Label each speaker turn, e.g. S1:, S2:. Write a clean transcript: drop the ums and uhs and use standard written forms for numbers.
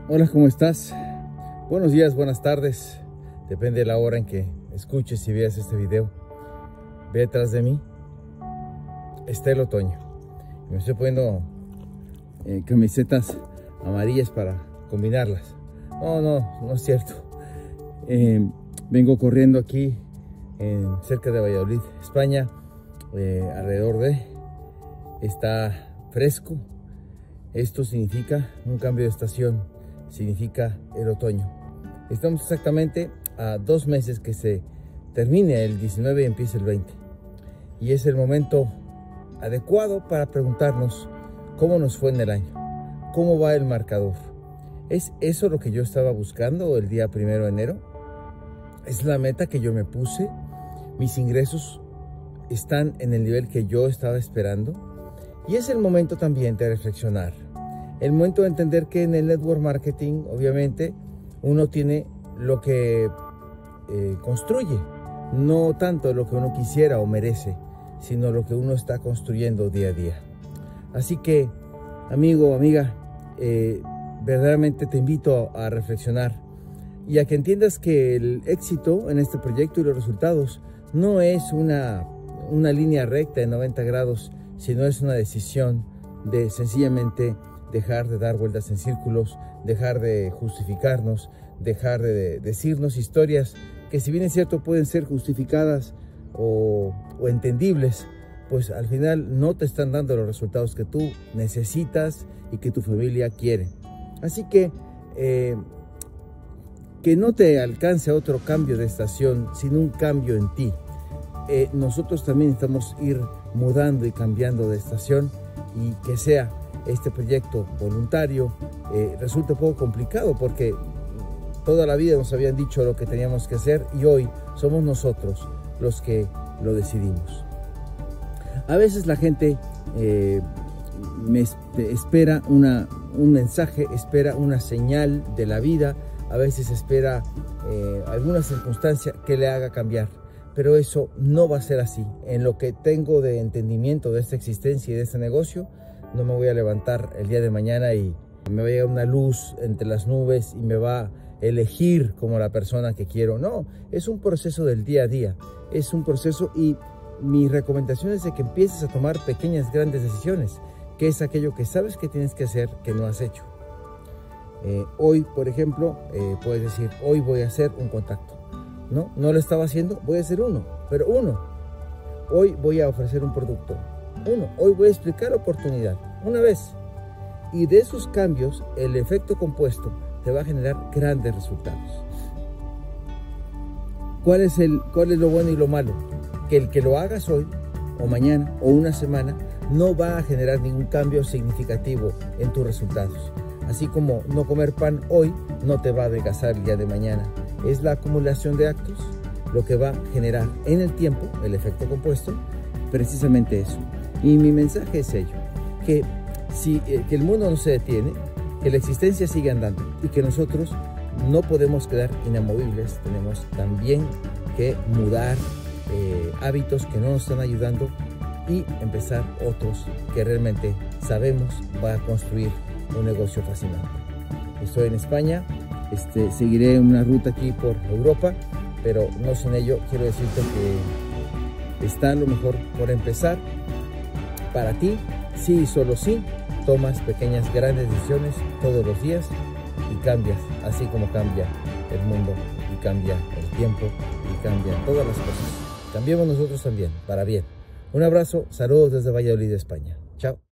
S1: Hola, ¿cómo estás? Buenos días, buenas tardes. Depende de la hora en que escuches y veas este video. Ve detrás de mí. Está el otoño. Me estoy poniendo camisetas amarillas para combinarlas. No es cierto. Vengo corriendo aquí cerca de Valladolid, España. Está fresco. Esto significa un cambio de estación, significa el otoño. Estamos exactamente a 2 meses que se termine el 19 y empiece el 20. Y es el momento adecuado para preguntarnos cómo nos fue en el año, cómo va el marcador. ¿Es eso lo que yo estaba buscando el día 1 de enero? ¿Es la meta que yo me puse? ¿Mis ingresos están en el nivel que yo estaba esperando? Y es el momento también de reflexionar, el momento de entender que en el network marketing, obviamente, uno tiene lo que construye, no tanto lo que uno quisiera o merece, sino lo que uno está construyendo día a día. Así que, amigo o amiga, verdaderamente te invito a reflexionar y a que entiendas que el éxito en este proyecto y los resultados no es una línea recta de 90 grados, sino es una decisión de sencillamente dejar de dar vueltas en círculos, dejar de justificarnos, dejar de decirnos historias que, si bien es cierto, pueden ser justificadas o entendibles, pues al final no te están dando los resultados que tú necesitas y que tu familia quiere. Así que no te alcance otro cambio de estación, sino un cambio en ti. Nosotros también necesitamos ir mudando y cambiando de estación, y que sea este proyecto voluntario. Resulta un poco complicado porque toda la vida nos habían dicho lo que teníamos que hacer y hoy somos nosotros los que lo decidimos. A veces la gente espera un mensaje, espera una señal de la vida, a veces espera alguna circunstancia que le haga cambiar. Pero eso no va a ser así. En lo que tengo de entendimiento de esta existencia y de este negocio, no me voy a levantar el día de mañana y me va a llegar una luz entre las nubes y me va a elegir como la persona que quiero. No, es un proceso del día a día. Es un proceso, y mi recomendación es de que empieces a tomar pequeñas, grandes decisiones, que es aquello que sabes que tienes que hacer, que no has hecho. Hoy, por ejemplo, puedes decir, hoy voy a hacer un contacto. No lo estaba haciendo, voy a hacer uno, pero uno. Hoy voy a ofrecer un producto, uno. Hoy voy a explicar oportunidad, una vez. Y de esos cambios, el efecto compuesto te va a generar grandes resultados. ¿Cuál es lo bueno y lo malo? Que el que lo hagas hoy, o mañana, o una semana, no va a generar ningún cambio significativo en tus resultados. Así como no comer pan hoy no te va a adelgazar el día de mañana. Es la acumulación de actos lo que va a generar en el tiempo el efecto compuesto, precisamente eso. Y mi mensaje es ello, que el mundo no se detiene, que la existencia sigue andando y que nosotros no podemos quedar inamovibles. Tenemos también que mudar hábitos que no nos están ayudando y empezar otros que realmente sabemos va a construir un negocio fascinante. Estoy en España. Seguiré una ruta aquí por Europa, pero no sin ello quiero decirte que está lo mejor por empezar para ti, sí y solo sí tomas pequeñas, grandes decisiones todos los días y cambias, así como cambia el mundo y cambia el tiempo y cambian todas las cosas. Cambiemos nosotros también, para bien. Un abrazo, saludos desde Valladolid, España. Chao.